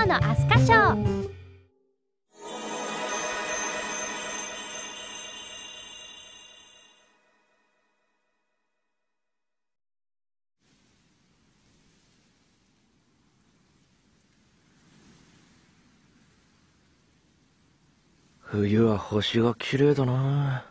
の飛鳥賞。 冬は星が綺麗だな。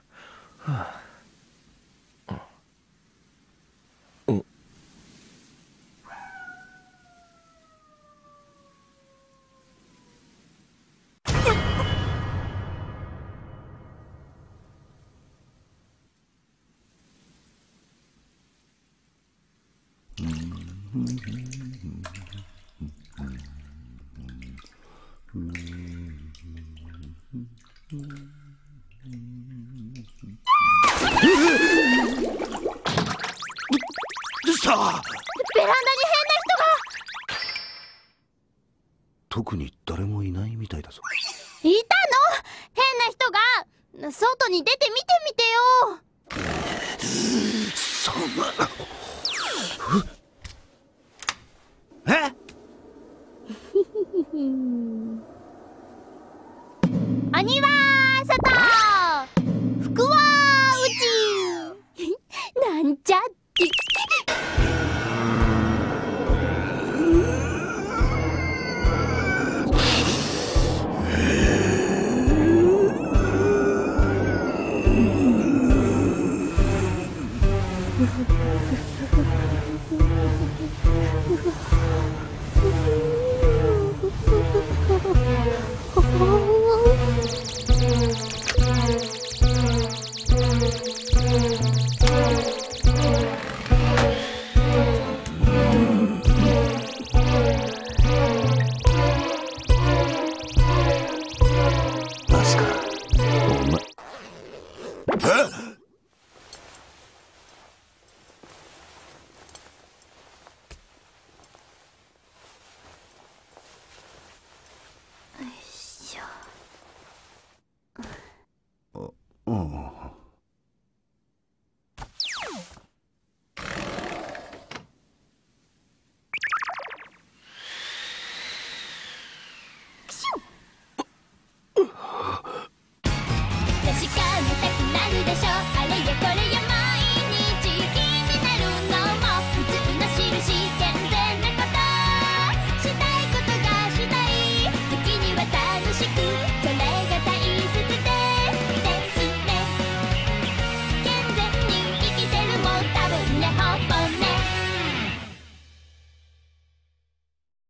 さあ、 ベランダに変な人が。 特に誰もいないみたいだぞ。 いたの、変な人が。外に出て見てみてよ。 そんな。え？ 鬼は外、福は内。なんちゃって。 マスカ、お前。うん。